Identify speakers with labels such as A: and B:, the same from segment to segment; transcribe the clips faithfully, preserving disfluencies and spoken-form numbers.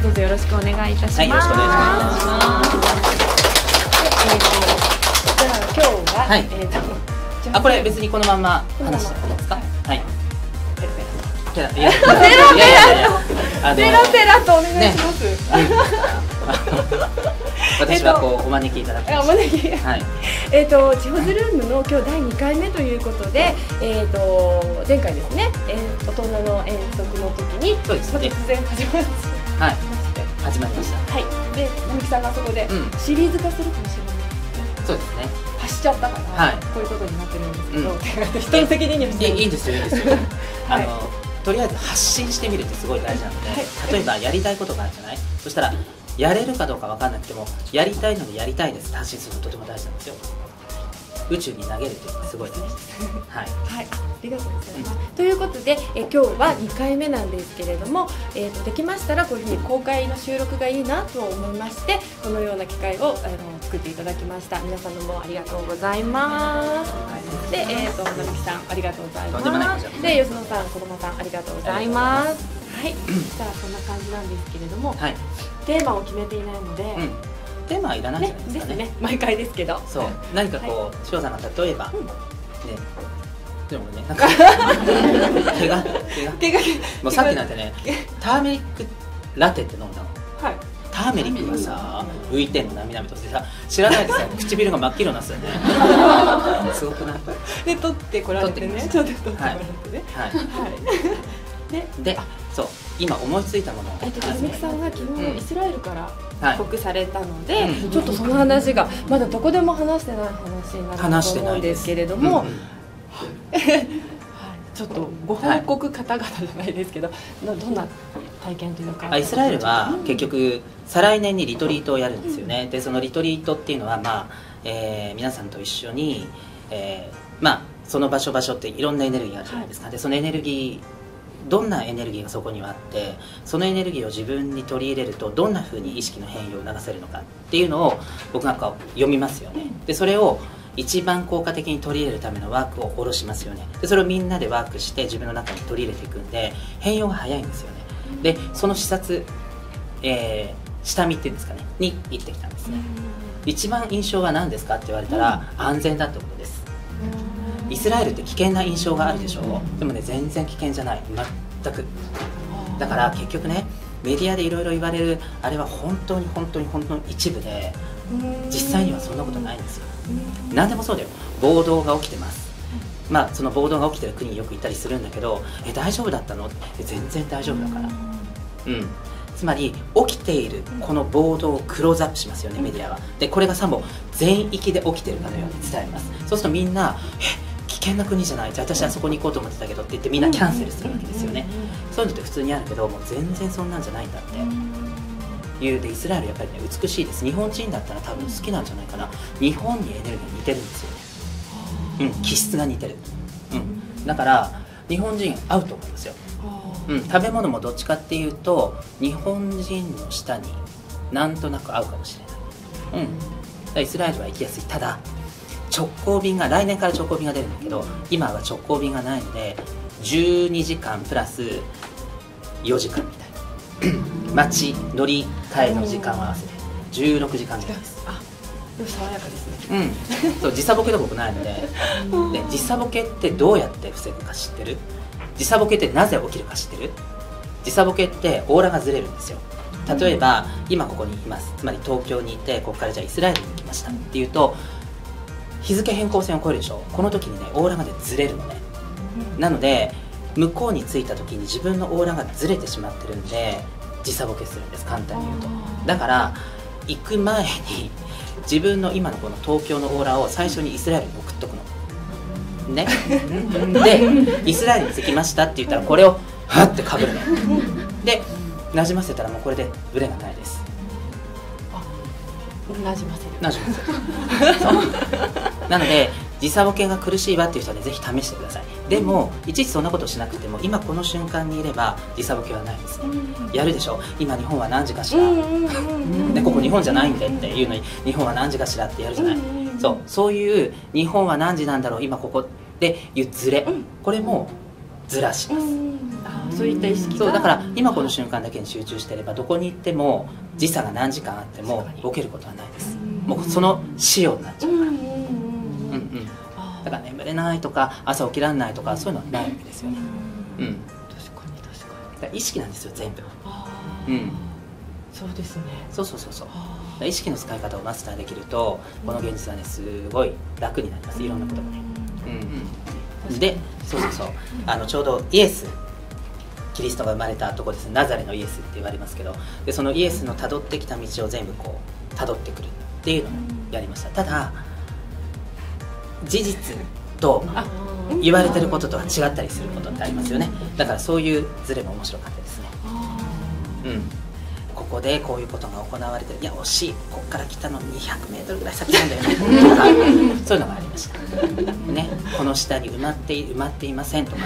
A: 本日よろしくお願いいたします。
B: はい、よろしくお願いします。
A: えっとじゃあ今日は、
B: はい、
A: えっと
B: あ、これ別にこのまま話していいですか？はい。ペラペラ。ペラ
A: ペラペラとお願いします。
B: 私はこうお招きいただきました。
A: お招き。はい。えっと千穂ズルームの今日だいにかいめということで、えっと前回ですね、大人の遠足の時に突然始まりました。
B: はい。始まりました。
A: はい。で並木さんがそこでシリーズ化するかもしれない。
B: そうですね。
A: 走っちゃったからこういうことになってるんですけど、人の責任にはして
B: いいんですよ、いいんですよ。あのとりあえず発信してみるってすごい大事なので、例えばやりたいことがあるじゃない。そしたらやれるかどうか分かんなくてもやりたいのでやりたいですって発信するのとても大事なんですよ。宇宙に投げるっていうのがすごい大事です。はい、はい、あ
A: りがとうございます。うん、ということでえ今日はにかいめなんですけれども、えー、とできましたらこういうふうに公開の収録がいいなと思いまして、このような機会をあの作っていただきました。皆さんどうもありがとうございます。で、えー、と並木さんありがとうございます。で吉野さん、子供さんありがとうございます。はい、じゃあそんな感じなんですけれども、はい、テーマを決めていないので。うん、
B: テーマはいらないじゃないですかね。
A: ですね。毎回ですけど。
B: そう。何かこう、しおさんが例えば、ね、でもね、なんか毛が毛がもうさっきなんてね、ターメリックラテって飲んだの。はい。ターメリックがさ、浮いてんのなみなみとしてさ、知らないでさ、唇が真っ黄色なんですよね。すごくない？
A: で取ってこられてね。ちょっと取ってこられてね。はい。
B: で、で、そう、今思いついたもの。
A: えっと並木さんが昨日イスラエルから帰国されたので、ちょっとその話がまだどこでも話してない話になると思うんですけれども、ちょっとご報告方々じゃないですけど、どんな体験というか。
B: イスラエルは結局再来年にリトリートをやるんですよね。でそのリトリートっていうのは、まあえー、皆さんと一緒に、えー、まあその場所場所っていろんなエネルギーがあるじゃないですか。でそのエネルギーどんなエネルギーがそこにはあって、そのエネルギーを自分に取り入れるとどんなふうに意識の変容を促せるのかっていうのを僕なんか読みますよね。でそれを一番効果的に取り入れるためのワークを下ろしますよね。でそれをみんなでワークして自分の中に取り入れていくんで変容が早いんですよね。でその視察、えー、下見っていうんですかねに行ってきたんですね。一番印象は何ですかって言われたら、安全だってことです。イスラエルって危険な印象があるでしょう。でもね全然危険じゃない、全く。だから結局ねメディアでいろいろ言われるあれは本当に本当に本当に一部で、実際にはそんなことないんですよ。何でもそうだよ。暴動が起きてます。まあその暴動が起きてる国によく行ったりするんだけど、え大丈夫だったの？え全然大丈夫だから。うん。つまり起きているこの暴動をクローズアップしますよね、メディアは。でこれがさも全域で起きてるかのように伝えます。そうするとみんなえ危険な国じゃない、じゃあ私はそこに行こうと思ってたけどって言ってみんなキャンセルするわけですよね。そういうのって普通にあるけど、もう全然そんなんじゃないんだっていう。でイスラエルやっぱりね美しいです。日本人だったら多分好きなんじゃないかな。日本にエネルギーが似てるんですよね。うん、気質が似てる。うん、だから日本人合うと思いますよ。うん、食べ物もどっちかっていうと日本人の舌になんとなく合うかもしれない。うん、だからイスラエルは行きやすい。ただ直行便が来年から直行便が出るんだけど、今は直行便がないのでじゅうにじかんプラスよじかんみたいな待ち乗り換えの時間を合わせてじゅうろくじかんぐらいです。
A: あ、でも爽やかですね。
B: うん、そう時差ボケが僕ないのでで時差ボケってどうやって防ぐか知ってる？時差ボケってなぜ起きるか知ってる？時差ボケってオーラがずれるんですよ。例えば今ここにいます、つまり東京にいてここからじゃあイスラエルに行きましたっていうと日付変更線を越えるでしょ。この時にねオーラがねずれるのね。なので向こうに着いた時に自分のオーラがずれてしまってるんで時差ボケするんです、簡単に言うと。だから行く前に自分の今のこの東京のオーラを最初にイスラエルに送っとくのね。でイスラエルに着きましたって言ったらこれをはってかぶるのでなじませたらもうこれでブレがないです。
A: なじませる
B: なじませるそうなので時差ボケが苦しいわっていう人はねぜひ試してください。でもいちいちそんなことしなくても今この瞬間にいれば時差ボケはないですね。やるでしょ、今日本は何時かしら、でここ日本じゃないんでっていうのに日本は何時かしらってやるじゃない。そうそういう日本は何時なんだろう今ここでいうズレ、これもずらします。
A: そういった意識が、
B: そうだから今この瞬間だけに集中していればどこに行っても時差が何時間あってもボケることはないです。もうその仕様になっちゃうから。だから眠れないとか朝起きられないとかそういうのはないわけですよね。うん、
A: 確かに確かに。
B: だから意識なんですよ全部。
A: あ
B: うん、
A: そうですね。
B: そうそうそうそう。意識の使い方をマスターできるとこの現実はねすごい楽になります。いろんなことがね。うんうん、でそうそうそうあのちょうどイエスキリストが生まれたところですね。ナザレのイエスって言われますけど、でそのイエスのたどってきた道を全部こうたどってくるっていうのをやりました。ただ事実と言われてることとは違ったりすることってありますよね。だからそういうズレも面白かったですね。うん、ここでこういうことが行われてる、いや惜しい、ここから来たのにひゃくメートルぐらい先なんだよねとかそういうのがありましたね。この下に埋まって埋まっていませんとか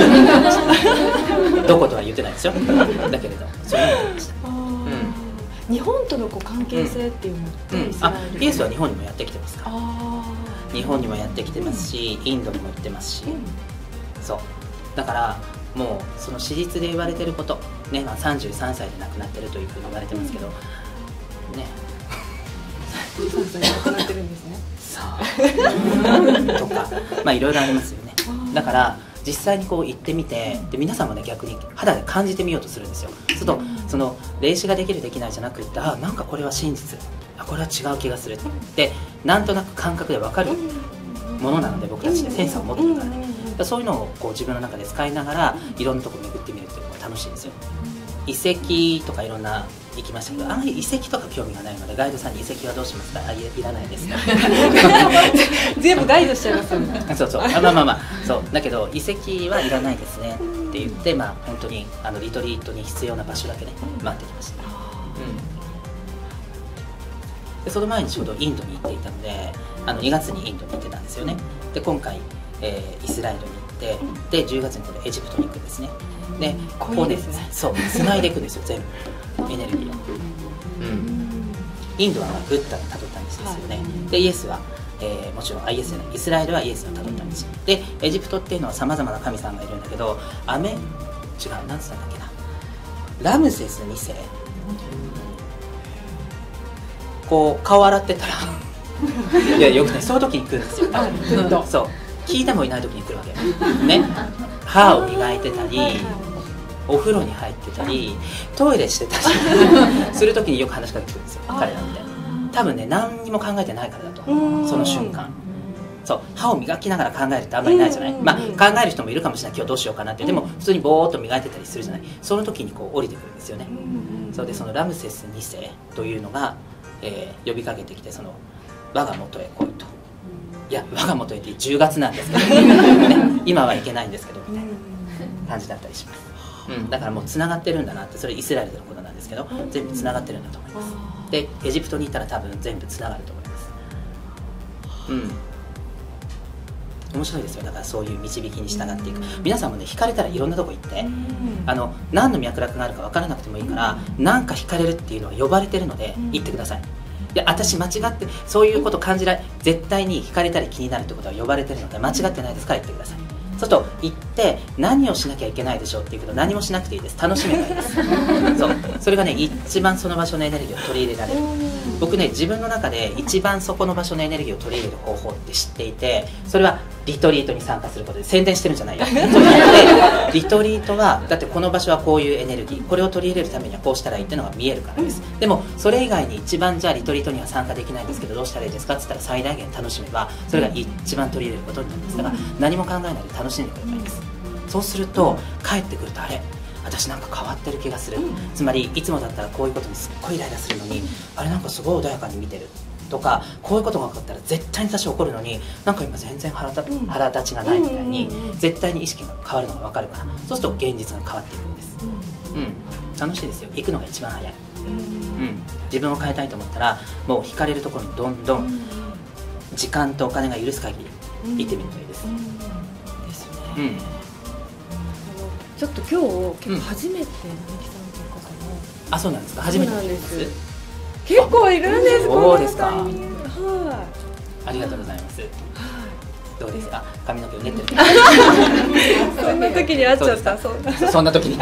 B: どことは言ってないですよ。だけれどそういうのがありました。
A: 日本とのこう関係性っていうのって、うんうん、
B: あイエスは日本にもやってきてますから。
A: あ
B: 日本にもやってきてますし、インドにも行ってますし、うん、そうだからもうその史実で言われてることね、まあ、さんじゅうさんさいで亡くなってるというふうに言われてますけど、うん、ね
A: さんじゅうさんさいで亡くなってるんですね。
B: そうとかまあいろいろありますよね。だから実際にこう行ってみて、で皆さんもね逆に肌で感じてみようとするんですよ。そうするとその霊視ができるできないじゃなくって、あなんかこれは真実、あこれは違う気がするってなんとなく感覚で分かるものなので、僕たちでセンサーを持ってるからね。だそういうのをこう自分の中で使いながらいろんなところ巡ってみるっていうのが楽しいんですよ。遺跡とかいろんな行きましたけど、あまり遺跡とか興味がないのでガイドさんに遺跡はどうしますか、あ い, いらないです
A: 全部ガイドしちゃいますよね。
B: そうそうあまあまあまあそうだけど遺跡はいらないですねって言って、まあ本当にあのリトリートに必要な場所だけね回ってきました。うん、でその前にちょうどインドに行っていたので、あのにがつにインドに行ってたんですよね。で今回、えー、イスラエルに行って、でじゅうがつにこれエジプトに行くんですね。でここでそう繋いでいくんですよ全部エネルギーを。うん、インドはブッダがたどった道ですよね。でイエスは、えー、もちろんあイエスじゃないイスラエルはイエスがたどった道で、エジプトっていうのはさまざまな神さんがいるんだけど、アメ違う何つったんだっけな、ラムセスにせいこう顔洗ってたらいやよくねそういう時に来るんですよ。そう聞いてもいない時に来るわけね。歯を磨いてたりお風呂に入ってたりトイレしてたりする時によく話しかけてくるんですよ彼なんて。多分ね何にも考えてないからだと思う。その瞬間そう歯を磨きながら考えるってあんまりないじゃない。まあ考える人もいるかもしれない、今日どうしようかなって。でも普通にボーっと磨いてたりするじゃない。その時にこう降りてくるんですよね。そうでそのラムセスにせいというのが、えー、呼びかけてきて、その我が元へ来いと。いや我が元へってじゅうがつなんですけど、ね、今は行けないんですけどみたいな感じだったりします。うん、だからもうつながってるんだなって。それイスラエルでのことなんですけど全部つながってるんだと思います。でエジプトに行ったら多分全部つながると思います。うん面白いですよ。だからそういう導きに従っていく。皆さんもね惹かれたらいろんなとこ行って、あの何の脈絡があるか分からなくてもいいから、なんか惹かれるっていうのは呼ばれてるので行ってください。で私間違ってそういうこと感じられ、絶対に惹かれたり気になるってことは呼ばれてるので間違ってないですから言ってください。そうすると行って何をしなきゃいけないでしょうって言うけど何もしなくていいです。楽しめばいいですそうそれがね一番その場所のエネルギーを取り入れられる。僕ね自分の中で一番そこの場所のエネルギーを取り入れる方法って知っていて、それはリトリートに参加することで、宣伝してるんじゃないよリトリートはだってこの場所はこういうエネルギー、これを取り入れるためにはこうしたらいいっていうのが見えるからです。でもそれ以外に一番じゃあリトリートには参加できないんですけどどうしたらいいですかって言ったら、最大限楽しめばそれが一番取り入れることになります。だから何も考えないで楽しんでくればいいです。そうすると帰ってくるとあれ私なんか変わってる気がする、うん、つまりいつもだったらこういうことにすっごいイライラするのに、あれなんかすごい穏やかに見てるとか、こういうことが起こったら絶対に私怒るのになんか今全然 腹, 立、うん、腹立ちがないみたいに、うん、絶対に意識が変わるのが分かるから、そうすると現実が変わっていくんです。うん、うん、楽しいですよ。行くのが一番早い、うんうん、自分を変えたいと思ったらもう惹かれるところにどんどん時間とお金が許す限り行ってみるといいです、うんうん、ですね、うん
A: ちょっと今日結構初めて並木さんという方も、
B: あ、そうなんですか。初めてなん
A: です。結構いるんです。
B: そうですか。
A: はい。
B: ありがとうございます。はい。 どうですか、髪の毛を練ってる
A: そんな時に会っちゃった。そ
B: そんな時に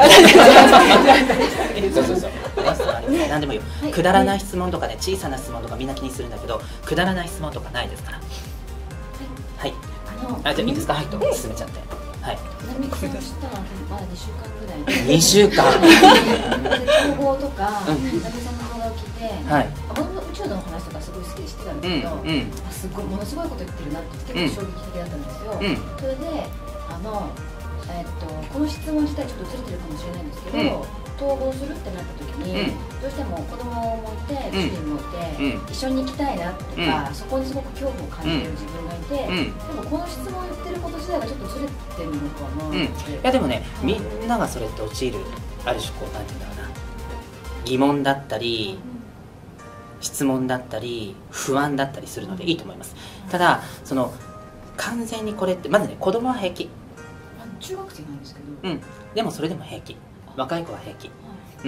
B: そうそうそう、何でもいいよ、くだらない質問とかね、小さな質問とかみんな気にするんだけど、くだらない質問とかないですから。はい、あ、じゃあいいですか、はいと進めちゃって。はい。
C: なるみさんしたのはまだにしゅうかんぐらいで。
B: にしゅうかん。
C: 統合とか、なるみさんの動画を聞いて、はい。宇宙の話とかすごい好きで知ってたんですけど、すごいものすごいこと言ってるなって結構衝撃的だったんですよ。それであのえっとこの質問自体ちょっとずれてるかもしれないんですけど、統合するってなった時にどうしても子供もいて主人もいて一緒に行きたいなとか、そこにすごく恐怖を感じる自分がいて、でもこの質問を言ってること自体がちょっとずれてるのかな。い
B: やでもね、みんながそれって陥るある種こうなんていうんだろうな、疑問だったり質問だったり不安だったりするのでいいと思います。ただその完全にこれってまずね、子供は平気、
C: 中学生なんですけど、
B: うん、でもそれでも平気、若い子は平気、うん、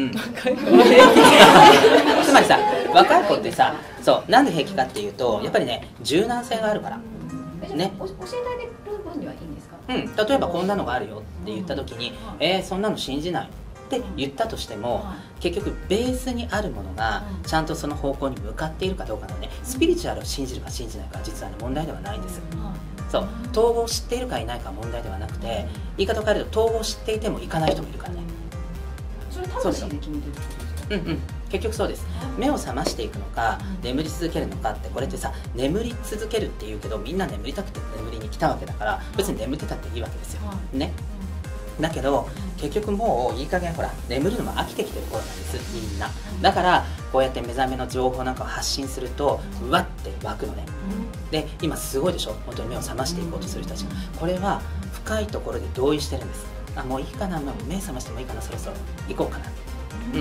B: つまりさ、若い子ってさ、そうなんで平気かっていうと、やっぱりね、柔軟性があるからね。
C: 教えてあげる分にはいいんですか？
B: うん、例えばこんなのがあるよって言った時に、えー、そんなの信じないって言ったとしても、結局ベースにあるものがちゃんとその方向に向かっているかどうかのね、スピリチュアルを信じるか信じないかは実は、ね、問題ではないんです。そう、統合を知っているかいないかは問題ではなくて、言い方を変えると統合を知っていてもいかない人もいるからね。
C: それ魂で決めてるってことですか？
B: うんうん、結局そうです。目を覚ましていくのか眠り続けるのかって、これってさ、眠り続けるっていうけど、みんな眠りたくて眠りに来たわけだから、別に眠ってたっていいわけですよね。だけど結局もういい加減ほら眠るのも飽きてきてる頃なんです、みんな。だからこうやって目覚めの情報なんかを発信するとうわって湧くのね。で今すごいでしょ、本当に目を覚ましていこうとする人たち。これは深いところで同意してるんです。あ、もういいかな、もう目覚ましてもいいかな、そろそろ行こうかな。うん、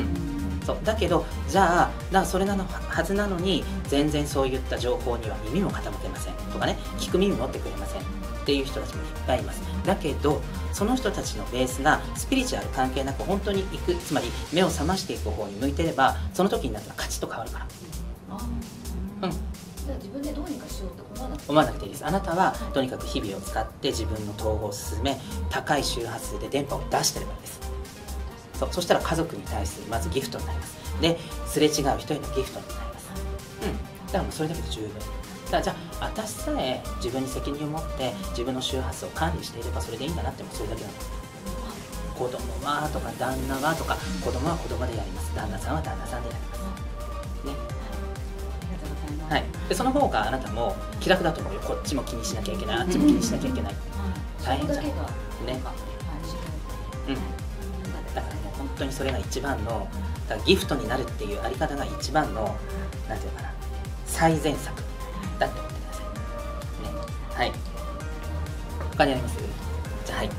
B: そうだけど、じゃあだそれなのはずなのに全然そういった情報には耳も傾けませんとかね、聞く耳持ってくれませんっていう人たちもいっぱいいます。だけどその人たちのベースがスピリチュアル関係なく本当に行く、つまり目を覚ましていく方に向いてれば、その時になったらカチッと変わるから。うん、
C: 自分でどうにかしようと思わなくて
B: 思わなくていいです。あなたはとにかく日々を使って自分の統合を進め、高い周波数で電波を出してればいいです。そう、そしたら家族に対するまずギフトになります。で、すれ違う人へのギフトになります。うん、だからもうそれだけで十分。だからじゃあ私さえ自分に責任を持って自分の周波数を管理していればそれでいいんだなって、もうそれだけなんです。子供はとか旦那はとか、子供は子供でやります、旦那さんは旦那さんでやりますね。はい、でその方があなたも気楽だと思うよ。こっちも気にしなきゃいけない、あっちも気にしなきゃいけない、大変じゃんね。うん、だからもう本当にそれが一番の、だからギフトになるっていうあり方が一番のなんていうかな、最善策だって思ってくださいね。はい、他にあります？じゃあはい、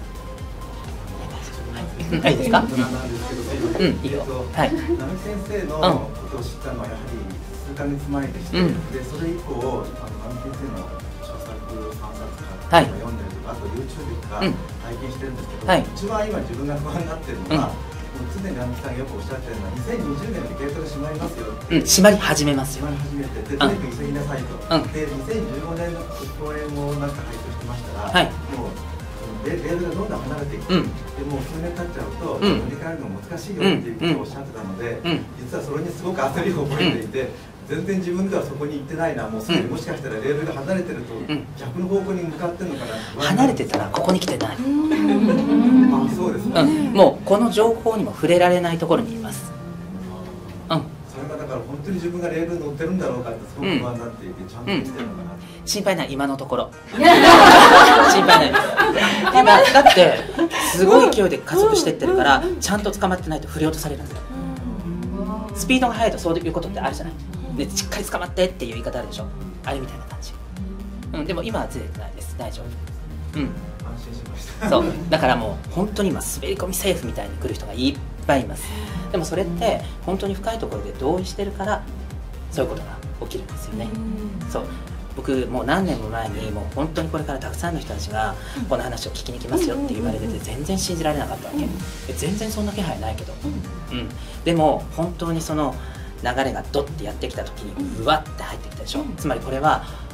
B: はい、いいですか？うん、いいよ。はい。
D: 並先生のことを知ったのはやはり数ヶ月前でして、うん、でそれ以降、あの並先生の著作さんさつか読んでるとか、あと YouTube とか拝見してるんですけど、はい、一番今自分が不安になってるのは、うん、常に並さんがよくおっしゃってるのはにせんにじゅうねんでゲートが閉まりますよって、うん、閉まり始めますよ。閉まり始めて、でとにかく急ぎなさいと、うん、でにせんじゅうごねんの公演をなんか拝聴してましたら、はい、もうレールがどんどん離れていく、うん、でもう数年経っちゃうと、乗り換えるの難しいよっていうことをおっしゃってたので、うん、実はそれにすごく焦りを覚えていて、うん、全然自分ではそこに行ってないな、もうすでにもしかしたらレールが離れてると、うん、逆の方向に向かってるのかな。
B: 離れてたらここに来てない。あ、
D: そうですね、
B: うん、もうこの情報にも触れられないところにいます。うん、
D: それがだから本当に自分がレールに乗ってるんだろうかってすごく不安になっていて、ちゃんと生きてるのかな、
B: うん、心配ない、今のところ心配ないただだってすごい勢いで加速していってるから、ちゃんと捕まってないと振り落とされるんだよ。スピードが速いとそういうことってあるじゃない。でしっかり捕まってっていう言い方あるでしょ、あれみたいな感じ、うん、でも今はずれてないです、大丈夫、うん、
D: 安心しました
B: そうだからもう本当に今滑り込みセーフみたいに来る人がいっぱいいます。でもそれって本当に深いところで同意してるからそういうことが起きるんですよね。そう僕もう何年も前にもう本当にこれからたくさんの人たちがこの話を聞きに来ますよって言われてて、全然信じられなかったわけ。全然そんな気配ないけど、うん、でも本当にその流れがドッてやってきた時にうわって入ってきたでしょ。つまりこれは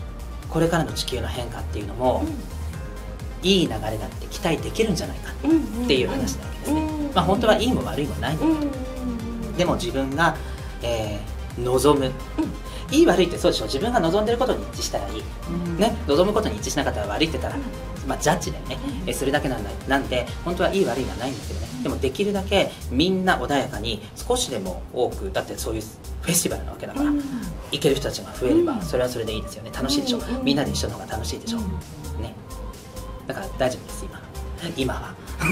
B: これからの地球の変化っていうのも、うん、いい流れだって期待できるんじゃないかっていう話なわけですね、うんうん、まあ本当はいいも悪いもないんだけど、うん、でも自分が、えー、望む、うん、いい悪いってそうでしょ、自分が望んでることに一致したらいい、うん、ね、望むことに一致しなかったら悪いって言ったら、まあ、ジャッジだよね、うん、するだけなんだなんで本当はいい悪いはないんですよね。でもできるだけみんな穏やかに少しでも多く、だってそういうフェスティバルなわけだから、うん、行ける人たちが増えればそれはそれでいいですよね。楽しいでしょ、うん、みんなで一緒の方が楽しいでしょ、うん、ね、だから大丈夫です今今は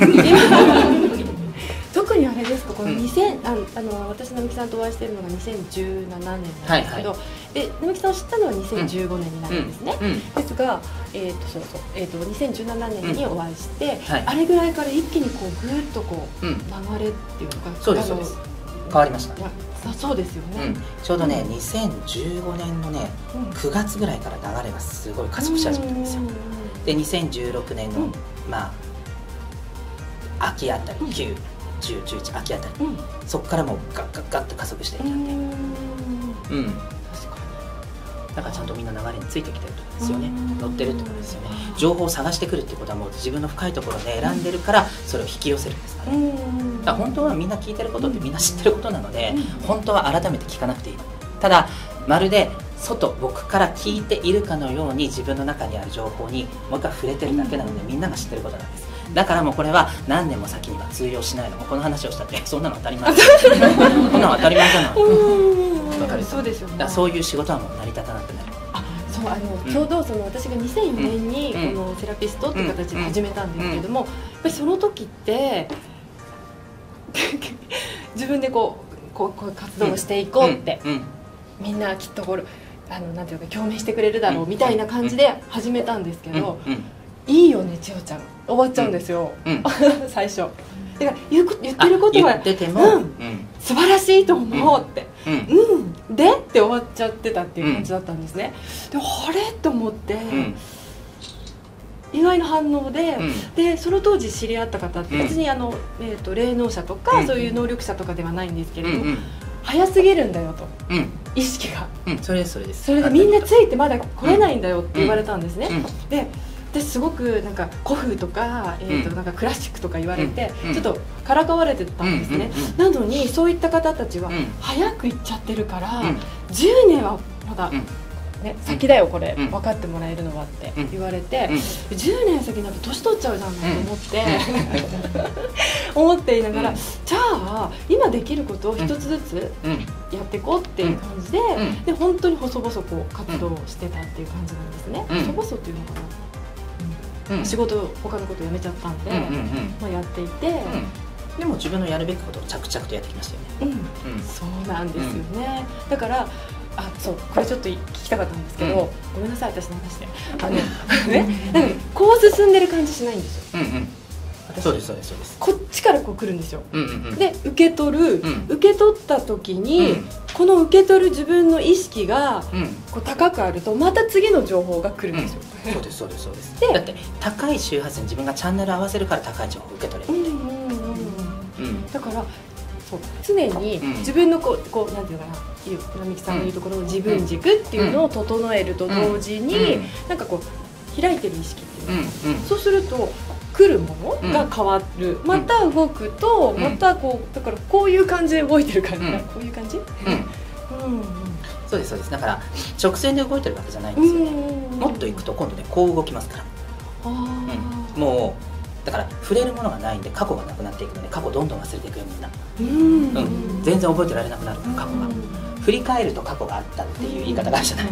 A: 特にあれですか、このにせん、うん、ああの私並木さんとお会いしているのがにせんじゅうななねんなんですけど、はいはい、で並木さんを知ったのはにせんじゅうごねんになるんですね、うんうん、ですが、えーとそうそうえー、とにせんじゅうななねんにお会いして、うんはい、あれぐらいから一気にこうぐーっとこう、うん、流れっていうか、
B: そうですそうです、変わりました。
A: そうですよね、うん、
B: ちょうどね、うん、にせんじゅうごねんのね、うん、くがつぐらいから流れがすごい加速し始めたんですよ。でにせんじゅうろくねんの、うん、まあ秋あたり、きゅう、じゅう、じゅういち秋あたり、うん、そこからもうガッガッガッと加速していったんで、うん、うん、だからちゃんとみんな流れについてきてるってことですよね。乗ってるってことですよね。情報を探してくるってことはもう自分の深いところで選んでるからそれを引き寄せるんですからね。だから本当はみんな聞いてることってみんな知ってることなので、本当は改めて聞かなくていいの。ただまるで外、僕から聞いているかのように自分の中にある情報にもう一回触れてるだけなので、みんなが知ってることなんです。だからもうこれは何年も先には通用しないの。もうこの話をしたってそんなの当たり前こんなの当たり前じゃないわかる。そうですよね。だからそういう仕事はもう成り立たなくなる。
A: そう、あの、うん、ちょうどその私がにせんよねんにこのセラピストっていう形で始めたんですけども、やっぱりその時って自分でこうこうこう活動をしていこうって、うんうん、みんなきっとこれあのなんていうか共鳴してくれるだろうみたいな感じで始めたんですけど、うんうん、いいよね千代ちゃん終わっちゃうんですよ、うん、最初。だから言う言ってることは
B: 言ってても、
A: うんうん、素晴らしいと思うって、うん、うん、でって終わっちゃってたっていう感じだったんですね、うん、であれと思って、うん、意外な反応で、うん、でその当時知り合った方って別にあの、えーと、霊能者とか、うん、そういう能力者とかではないんですけれども、うんうん、早すぎるんだよと、うん、意識が、
B: うん、それですそれです
A: それでみんなついてまだ来れないんだよって言われたんですね、うんうん、で私すごくなんか古風とか、えー、となんかクラシックとか言われて、うん、ちょっとからかわれてたんですね、うんうんうん、なのにそういった方たちは早く行っちゃってるから、うん、じゅうねんはまだ、うんね、先だよこれ、うん、分かってもらえるのはって言われて、うん、じゅうねん先になると年取っちゃうじゃんと思って、うん、思っていながら、うん、じゃあ今できることを一つずつやっていこうっていう感じで、うん、で本当に細々こう活動してたっていう感じなんですね、うん、細々っていうのかな、うん、仕事他のこと辞めちゃったんで、うんうんうん、まあ、やっていて、うん、
B: でも自分のやるべきことを着々とやってきましたよね、
A: うんうん、そうなんですよね、うん、だからあそうこれちょっと聞きたかったんですけど、うん、ごめんなさい私の話であの、ね、なんかこう進んでる感じしないんですよ、うんうん、
B: そうですそうですそうです。
A: こっちからこう来るんですよ、うんうんうん、で受け取る、うん、受け取った時に、うん、この受け取る自分の意識が、うん、こう高くあるとまた次の情報が来るんですよ、
B: うん、そうですそうですそうです。でだって高い周波数に自分がチャンネル合わせるから高い情報を受け取れるんで、うんうんうんうん、だ
A: からそう常に自分のこう、こうなんていうのかな並木さんの言うところの自分軸っていうのを整えると同時に、うん、なんかこう開いてる意識っていうの、うんうん、そうすると来るものが変わる、うん、また動くと、うん、またこうだからこういう感じで動いてる感じ、うん、こういう感じ、うん
B: うんうん、そうですそうです。だから直線で動いてるわけじゃないんですよね、うん、もっといくと今度ねこう動きますから、あ、うん、もうだから触れるものがないんで過去がなくなっていくので過去どんどん忘れていくよみんな、うんうん、全然覚えてられなくなるから過去が、うん、振り返ると過去があったっていう言い方があるじゃない、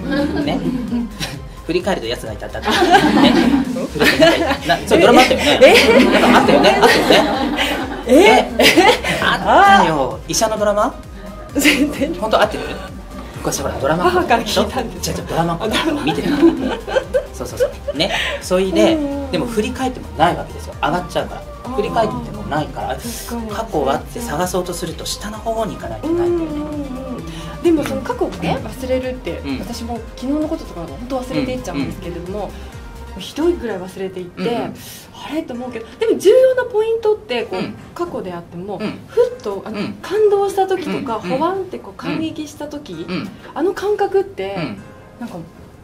B: ね、振り返るとやつがいたってあった、ね、なそうドラマあったよね、えなんかあったよねあったよねえあったよ医者のドラマ全然本当合ってる昔ほらドラマ
A: 母から聞いたんですよ。
B: ドラマ見てたそうそうそうね。それででも振り返ってもないわけですよ。上がっちゃうから振り返ってもないから過去はって探そうとすると下の方に行かないとないんだよね。
A: でもその過去をね忘れるって、うん、私も昨日のこととか本当忘れていっちゃうんですけれども、うん、ひどいぐらい忘れていって、うん、あれと思うけどでも重要なポイントってこう、うん、過去であっても、うん、ふっとあの、うん、感動した時とか、うん、ほわんってこう感激した時、うん、あの感覚って、うん、なんか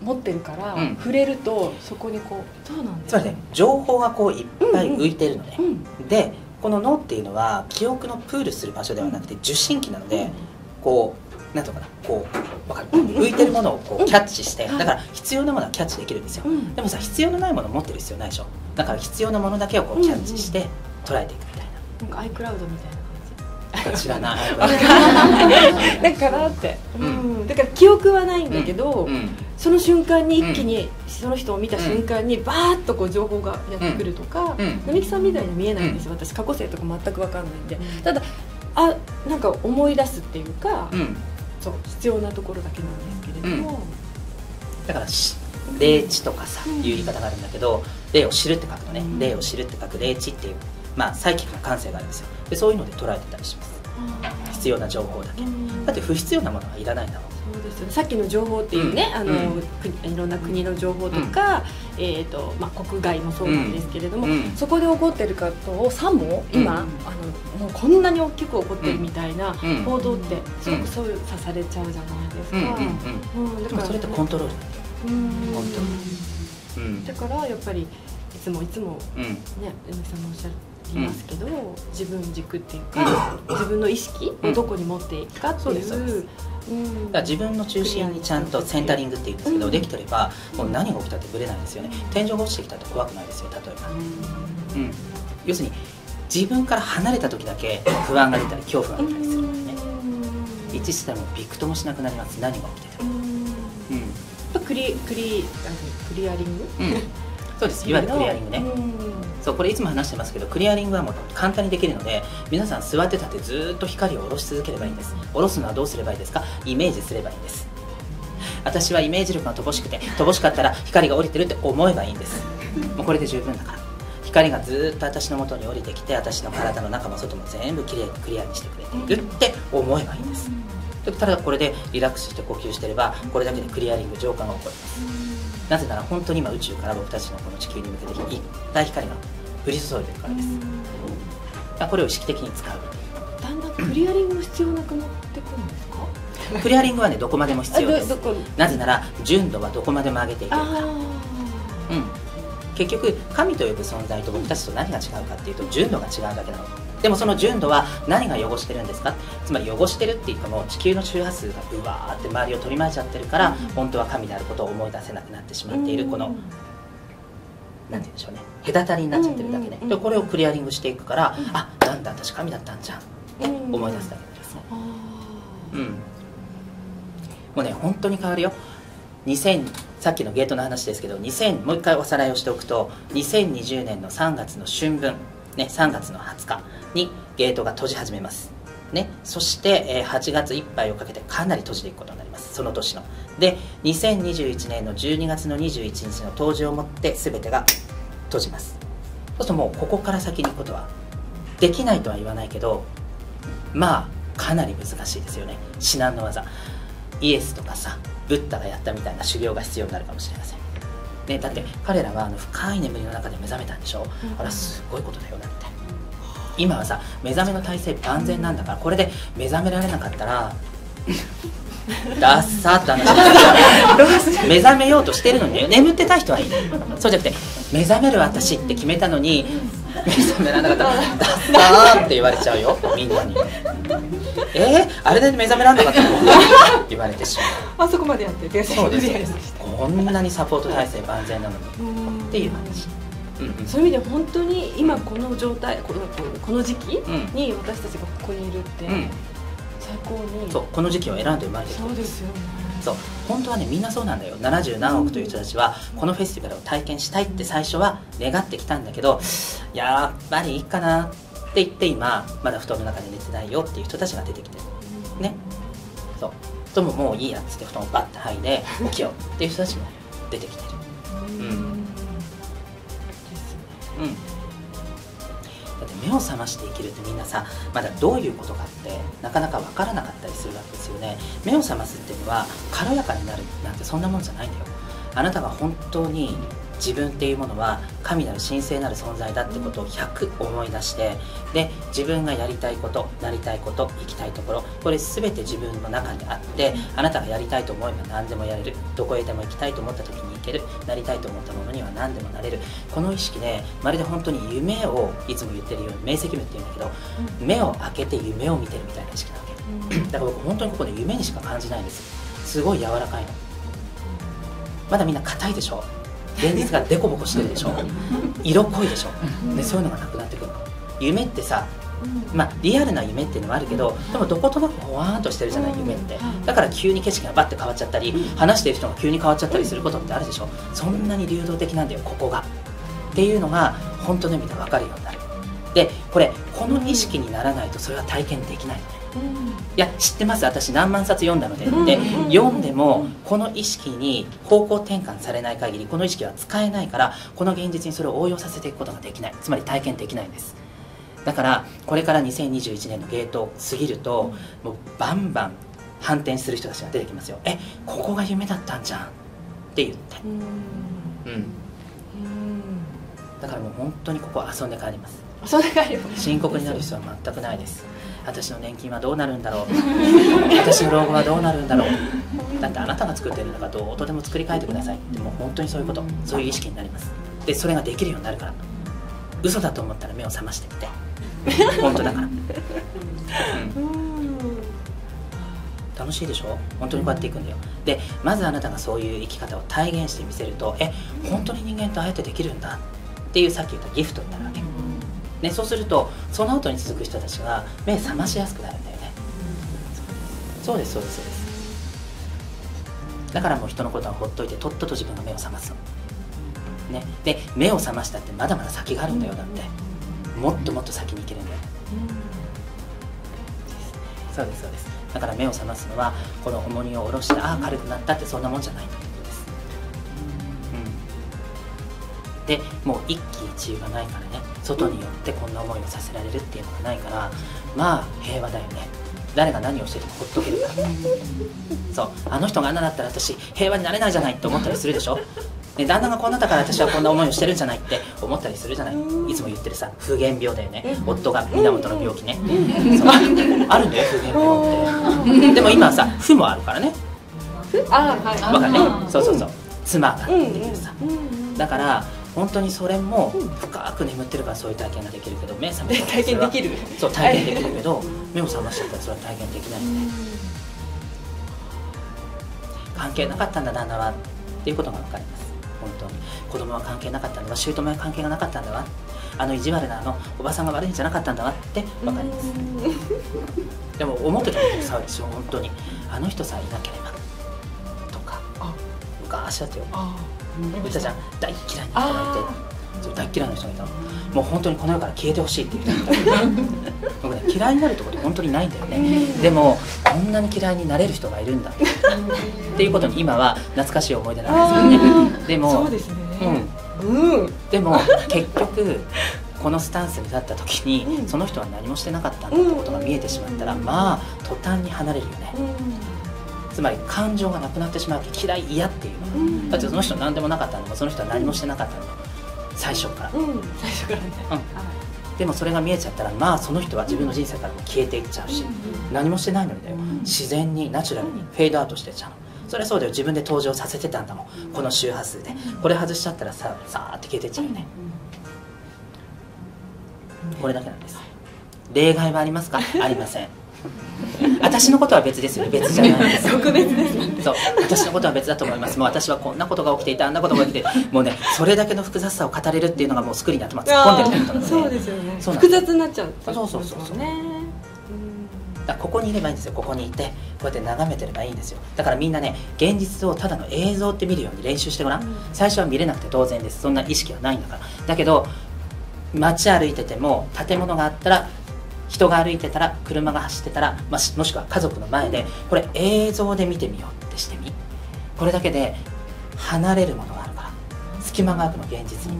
A: 持ってるから、
B: うん、
A: 触れるとそこにこうそうなんです、ね、
B: つまりね情報がこういっぱい浮いてるのね、
A: うんうん、で
B: この脳っていうのは記憶のプールする場所ではなくて受信機なので、こうなんとかなこうわかる、うん、浮いてるものをこうキャッチして、うん、だから必要なものはキャッチできるんですよ、うん、でもさ必要のないものを持ってる必要ないでしょ。だから必要なものだけをこうキャッチして捉えていくみたいな、
A: なんか iCloud みたいな
B: 知らない
A: だからって、うん、だから記憶はないんだけど、うんうん、その瞬間に一気に、うん、その人を見た瞬間にバーッとこう情報がやってくるとか、うん、並木さんみたいに見えないんですよ、私過去性とか全く分かんないんで、うん、ただあなんか思い出すっていうか、うん、そう必要なところだけなんですけれども、
B: うん、だから霊知とかさ、うん、いう言い方があるんだけど、霊を知るって書くのね、うん、霊を知るって書く霊知っていう、まあ、サイキックな感性があるんですよ。でそういうので捉えてたりします。必要な情報だけ、うん、だって不必要なものはいらないんだもん。
A: そうですよね、さっきの情報っていうね、うん、あの、うん、いろんな国の情報とか、うん、えーとまあ、国外もそうなんですけれども、うん、そこで起こってることをさも今、うん、あのもうこんなに大きく起こってるみたいな報道ってすごくそういうさされちゃうじゃないですか、
B: うんうんうん、だからそれってコントロールなんだよ、うん、本当に、うん、
A: だからやっぱりいつもいつも、うん、ね梅木さんもおっしゃるいますけど、うん、自分軸っていうか、うん、自分の意識をどこに持っていくかっていう、うん
B: うん、だから自分の中心にちゃんとセンタリングっていうんですけど、うん、できてればもう何が起きたってぶれないですよね。天井が落ちてきたって怖くないですよ、例えば、うんうん、要するに自分から離れた時だけ不安が出たり恐怖が出たりするのでね、うん、一致したらもうびくともしなくなります、何が起きてても、
A: うん、クリクリクリアリング、
B: うんそうです、いわゆるクリアリングね、うん、そうこれいつも話してますけど、クリアリングはもう簡単にできるので、皆さん座ってたってずっと光を下ろし続ければいいんです。下ろすのはどうすればいいですか？イメージすればいいんです。私はイメージ力が乏しくて乏しかったら光が降りてるって思えばいいんです。もうこれで十分だから。光がずっと私の元に降りてきて、私の体の中も外も全部きれいにクリアにしてくれているって思えばいいんです。ただこれでリラックスして呼吸してれば、これだけでクリアリング浄化が起こります。なぜなら本当に今宇宙から僕たちのこの地球に向けていっぱい光が降り注いでるからです。これを意識的に使う。
A: だんだんクリアリング必要なくなってくるんですか？
B: クリアリングはねどこまでも必要です。なぜなら純度はどこまでも上げていけるから。うん、結局神と呼ぶ存在と僕たちと何が違うかっていうと純度が違うだけなの。でもその純度は何が汚してるんですか？つまり汚してるっていうか、もう地球の周波数がうわーって周りを取り巻いちゃってるから、うん、本当は神であることを思い出せなくなってしまっている、この、うん、なんて言うんでしょうね、隔たりになっちゃってるだけね、うん、でこれをクリアリングしていくから、うん、あなんだ私神だったんじゃんって思い出すだけですね、うん、もうね本当に変わるよ。にせんさっきのゲートの話ですけど、にせんもう一回おさらいをしておくと、にせんにじゅうねんのさんがつの春分ね、さんがつのはつかにゲートが閉じ始めます、ね、そして、えー、はちがついっぱいをかけてかなり閉じていくことになります、その年の。でにせんにじゅういちねんのじゅうにがつのにじゅういちにちの冬至をもって全てが閉じます。そうするともうここから先に行くことはできないとは言わないけど、まあかなり難しいですよね。至難の技、イエスとかさブッダがやったみたいな修行が必要になるかもしれませんね。だって彼らはあの深い眠りの中で目覚めたんでしょ、うん、あらすごいことだよなって。今はさ目覚めの体制万全なんだから、これで目覚められなかったらダッサーって話目覚めようとしてるのに眠ってた人はいい、そうじゃなくて目覚める私って決めたのに目覚められなかったらダッサーって言われちゃうよ、みんなに。えー、あれで目覚められなかったの言われてしまう。
A: あそこまでやってて、
B: そうですこんなにサポート体制万全なのにっていう話。うんうん、
A: そういう意味で本当に今この状態、この、この時期に私たちがここにいるって、うん、最高に
B: そうこの時期を選んで生まれてきた。
A: そうですよね。
B: そう本当はねみんなそうなんだよ。ななじゅうなんおくという人たちはこのフェスティバルを体験したいって最初は願ってきたんだけど、やっぱりいいかなって言って今まだ布団の中で寝てないよっていう人たちが出てきてるね。そうでももういいやっつって布団をバッて剥いで起きようっていう人たちも出てきてる。うん、うん、だって目を覚まして生きるってみんなさまだどういうことかってなかなか分からなかったりするわけですよね。目を覚ますっていうのは軽やかになるなんてそんなもんじゃないんだよ。あなたが本当に自分っていうものは神なる神聖なる存在だってことをひゃく思い出して、で自分がやりたいこと、なりたいこと、行きたいところ、これ全て自分の中にあって、あなたがやりたいと思えば何でもやれる、どこへでも行きたいと思った時に行ける、なりたいと思ったものには何でもなれる、この意識でまるで本当に夢をいつも言ってるように明晰夢っていうんだけど、目を開けて夢を見てるみたいな意識なわけ、だから僕本当にここで夢にしか感じないんです。すごい柔らかいの。まだみんな硬いでしょ、現実がデコボコしてるでしょ、色濃いでしょ、でそういうのがなくなってくるの。夢ってさ、まあリアルな夢っていうのもあるけど、でもどことなくほわーんとしてるじゃない、夢って。だから急に景色がバッて変わっちゃったり、話してる人が急に変わっちゃったりすることってあるでしょ。そんなに流動的なんだよ、ここがっていうのが本当の意味で分かるようになる。でこれこの意識にならないとそれは体験できないのね。いや知ってます、私何万冊読んだので、で読んでもこの意識に方向転換されない限りこの意識は使えないから、この現実にそれを応用させていくことができない、つまり体験できないんです。だからこれからにせんにじゅういちねんのゲートを過ぎると、もうバンバン反転する人たちが出てきますよ。えここが夢だったんじゃんって言って、うんだからもう本当にここは遊んで帰ります。
A: 遊んで帰ります。
B: 深刻になる必要は全くないです。私の年金はどうなるんだろう私の老後はどうなるんだろう、だってあなたが作ってるのがどうとでも作り変えてくださいって、もう本当にそういうこと、そういう意識になります。でそれができるようになるから、嘘だと思ったら目を覚ましてみて本当だから、うん、楽しいでしょ、本当にこうやっていくんだよ。でまずあなたがそういう生き方を体現してみせると、え本当に人間とああやってできるんだっていう、さっき言ったギフトになるわけね。そうするとその後に続く人たちが目覚ましやすくなるんだよね。そうですそうですそうです。だからもう人のことはほっといて、とっとと自分が目を覚ますの、ね、で目を覚ましたってまだまだ先があるんだよ。だってもっともっと先に行けるんだよ、そうですそうです。だから目を覚ますのはこの重荷を下ろして、ああ軽くなったって、そんなもんじゃないということです。でもう一喜一憂がないからね、外によってこんな思いをさせられるっていうのがないから、まあ平和だよね。誰が何をしててもほっとけるから、そうあの人があんなだったら私平和になれないじゃないって思ったりするでしょ。で旦那がこんなだから私はこんな思いをしてるんじゃないって思ったりするじゃない。いつも言ってるさ、不言病だよね。夫が源の病気ね、そうあるんだよ不言病って。でも今はさ負もあるからね。
A: あはい
B: 分かるね。そうそうそう、妻ができるさ。だから本当にそれも深く眠ってるからそういう体験ができるけど、目覚めたら
A: 体験できる、
B: そう体験できるけど目を覚ましちゃったらそれは体験できないので、関係なかったんだ旦那はっていうことが分かります。本当に子供は関係なかったんだわ、姑は関係がなかったんだわ、あの意地悪なあのおばさんが悪いんじゃなかったんだわって分かります。でも思ってたことさ、私は本当にあの人さえいなければとか昔だってよ、言ったじゃん、大嫌いな人がいて、そう大嫌いな人がいたの。もう本当にこの世から消えてほしいっていう人がいた僕ね嫌いになるところって本当にないんだよね。でもこんなに嫌いになれる人がいるんだっていうことに今は懐かしい思い出なんですけどね。でも
A: そうですね、
B: うんうん、でも結局このスタンスに立った時に、うん、その人は何もしてなかったんだってことが見えてしまったら、まあ途端に離れるよね。つまり感情がなくなってしまうわけ。嫌い嫌っていうの、うん、だってその人は何でもなかったのも、その人は何もしてなかったのも最初から、うん、
A: 最初からね、
B: うん、でもそれが見えちゃったら、まあその人は自分の人生からも消えていっちゃうし、うん、何もしてないのにだよ、うん、自然にナチュラルにフェードアウトしてっちゃうの。それはそうだよ、自分で登場させてたんだもん、この周波数で。これ外しちゃったらささーって消えてっちゃうよね。これだけなんです。例外はありますか？ありません。私のことは別ですよ、別じゃないです。
A: 特別です。
B: そう、私のことは別だと思います。もう私はこんなことが起きていて、あんなことが起きて、もうね、それだけの複雑さを語れるっていうのがもうスクリーンに頭突っ込んでるってことなので。
A: そうですよね。複雑になっちゃう。
B: そうそうそうそう。だここにいればいいんですよ。ここにいてこうやって眺めてればいいんですよ。だからみんなね、現実をただの映像って見るように練習してごらん、うん、最初は見れなくて当然です。そんな意識はないんだから。だけど街歩いてても、建物があったら、人が歩いてたら、車が走ってたら、まあ、もしくは家族の前でこれ映像で見てみようってしてみ。これだけで離れるものがあるから、隙間があるの、現実に。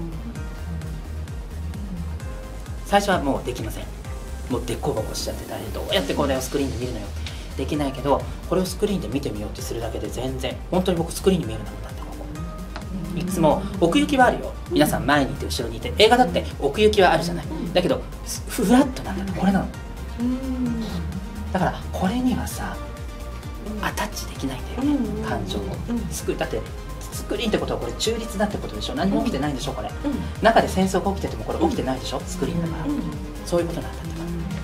B: 最初はもうできません。もうデコボコしちゃってたり、どうやってこれをスクリーンで見るのよできないけど、これをスクリーンで見てみようってするだけで全然、本当に僕スクリーンに見えるんだもん。だってここいつも奥行きはあるよ。皆さん前にいて後ろにいて、映画だって奥行きはあるじゃない。だけどフラットなんだよ、これなの。だからこれにはさアタッチできないんだよね、感情を作る。だってスクリーンってことはこれ中立だってことでしょ。何も起きてないんでしょこれ。中で戦争が起きててもこれ起きてないでしょ、スクリーンだから。そういうことなんだって。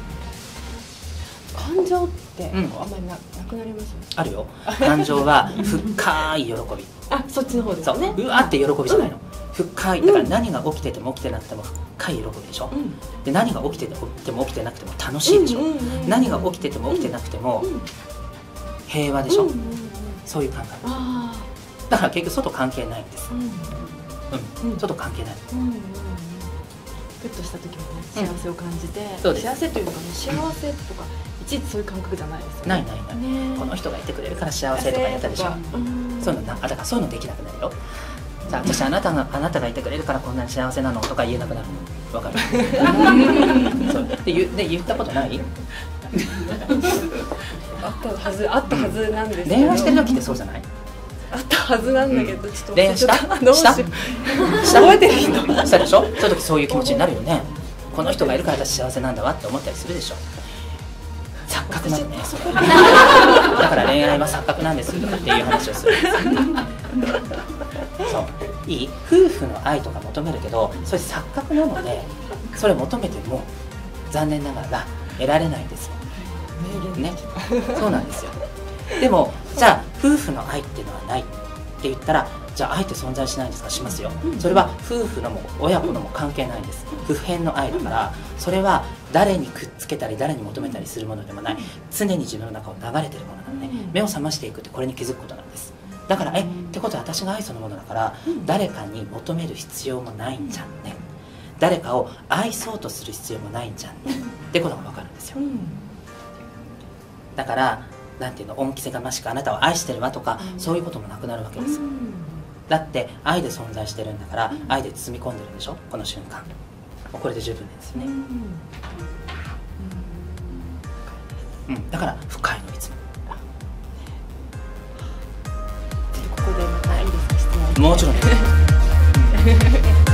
A: 感情ってあんまりなくなりますよね。
B: あるよ。感情は深い喜び。
A: あ、そっちの方ですね。
B: うわって喜びじゃないの。深い。だから何が起きてても起きてなくても深い喜びでしょ。で何が起きてても起きてなくても楽しいでしょ。何が起きてても起きてなくても平和でしょ。そういう感覚。だから結局外関係ないんです。うん、外関係ない。
A: ふっとした時もね、幸せを感じて、幸せというのかね、幸せとかいちいちそういう感覚じゃないですよね。
B: ないないない。この人がいてくれるから幸せとかやったでしょ。そういうのな、だからそういうのできなくなるよ。じゃあ私あなたがあなたがいてくれるからこんなに幸せなのとか言えなくなるの。わかる？そうで言で言ったことない？
A: あったはずあったはずなんですけど。
B: 恋愛してる時ってそうじゃない？
A: あったはずなんだけど、ちょっと
B: 恋愛した？した？
A: 覚えてる人
B: したでしょ？そういう時そういう気持ちになるよね。この人がいるから私幸せなんだわって思ったりするでしょ。錯覚なのね。だから恋愛は錯覚なんですとかっていう話をする。そういい？夫婦の愛とか求めるけど、それ錯覚なので、それ求めても残念ながら得られないんですよ。ね、そうなんですよ。でもじゃあ夫婦の愛っていうのはないって言ったら、じゃあ愛って存在しないんですか？しますよ。それは夫婦のも親子のも関係ないんです。不変の愛だから、それは誰にくっつけたり誰に求めたりするものでもない、常に自分の中を流れてるものなので、目を覚ましていくってこれに気づくことなんです。だからえってことは私が愛そのものだから、誰かに求める必要もないんじゃんね、誰かを愛そうとする必要もないんじゃんねってことが分かるんですよ。だからなんていうの、恩着せがましくあなたを愛してるわとか、そういうこともなくなるわけですよ。だって愛で存在してるんだから、愛で包み込んでるんでしょ、この瞬間。これで十分ですよね。うん、だから深いのいつも。
A: ここでまたいいですか、質問。
B: もちろんです。